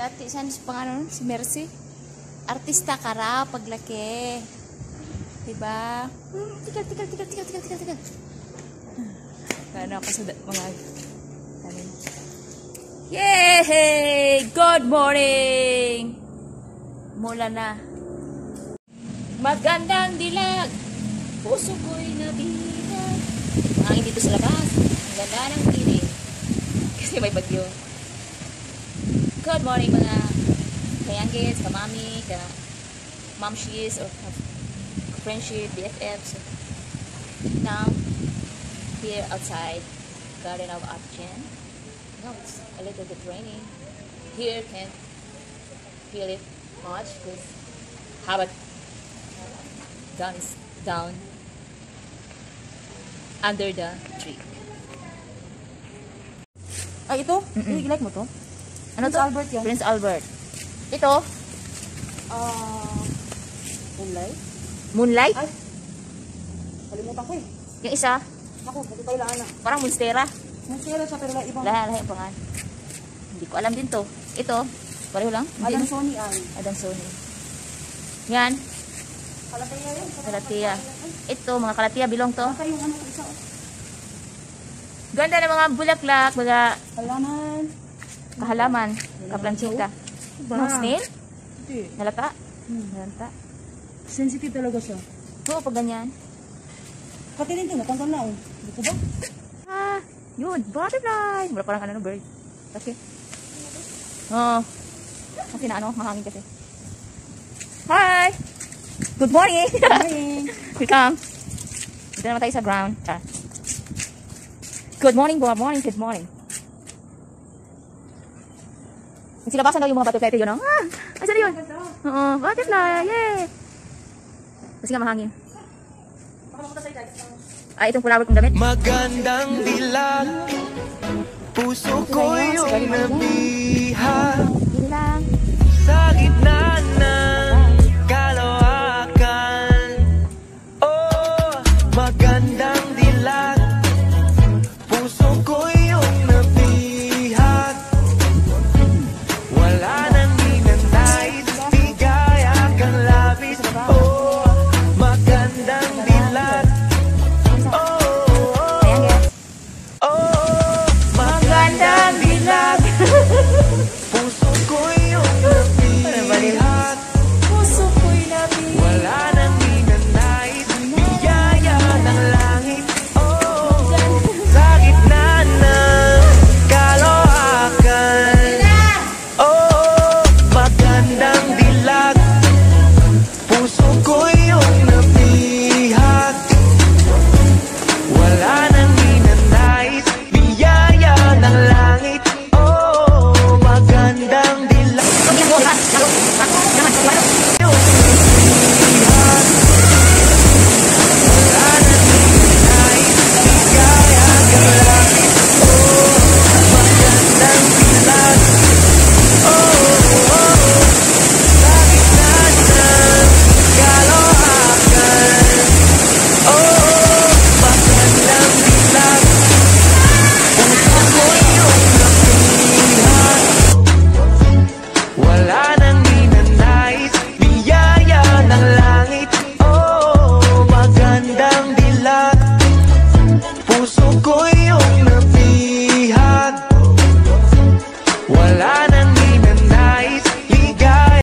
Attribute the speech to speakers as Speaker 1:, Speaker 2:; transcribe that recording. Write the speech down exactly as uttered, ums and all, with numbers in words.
Speaker 1: ate san pangano si Mercy. Artista ka raw paglaki. Diba? Hmm, tigal, tigal, tigal, tigal, tigal, tigal, tigal. Ano ako sa mga ano. Yay! Good morning! Mula na. Magandang dilag. Puso ko'y nabilag. Hangin dito sa labas. Ang ganda ng tinig. Kasi may bagyo. Good morning mga kayangkits, kamami, ka mamshis, or friendship, B F Fs. Now, here outside, Garden of Atchen. No, it's a little bit raining. Here, can't feel it much because how about down is down under the tree.
Speaker 2: Ay, ito?
Speaker 1: Mm -mm.
Speaker 2: I like mo to?
Speaker 1: Ano
Speaker 2: Prince
Speaker 1: to?
Speaker 2: Albert yan.
Speaker 1: Prince Albert. Ito?
Speaker 2: Ah, moonlight?
Speaker 1: Moonlight?
Speaker 2: Ay, kalimutan ko eh.
Speaker 1: Yung isa?
Speaker 2: Ako, hindi tayo laan na.
Speaker 1: Parang Monstera.
Speaker 2: Monstera siya pero lang ibang.
Speaker 1: Lahat, lahat pangan. Hindi ko alam din to. Ito? Pareho lang? Hindi.
Speaker 2: Adansoni ay.
Speaker 1: Adansoni. Yan.
Speaker 2: Kalataya yun.
Speaker 1: Kalatia. Ito, mga kalatia, bilong to.
Speaker 2: Baka yung ano ko isa. oh.
Speaker 1: Ganda ng mga bulaklak, mga
Speaker 2: Halaman.
Speaker 1: kahalaman. Kaplanchita. Mga snail?
Speaker 2: Hindi.
Speaker 1: Nalata?
Speaker 2: Hmm.
Speaker 1: Nalata.
Speaker 2: Sensitive talaga siya.
Speaker 1: Oo, pag ganyan.
Speaker 2: Katilin ko, natanggal na oh. Hindi ko ba?
Speaker 1: Ah, yun. Butterfly. Wala parang ano, bird. Okay. Oo. Oh. Kasi na ano, mahangin kasi. Hi! Good morning!
Speaker 2: Good morning.
Speaker 1: Welcome. Dito naman tayo sa ground. Ah. Good morning, good morning, good morning. Silabasan daw yung mga butterfly. Ito yun, oh. Ah! Ay, saan yun? Oo, butterfly. Yay! Kasi nga mahangin. Ah, itong flower kong damit.
Speaker 3: Magandang dilag, puso ko yung nabi.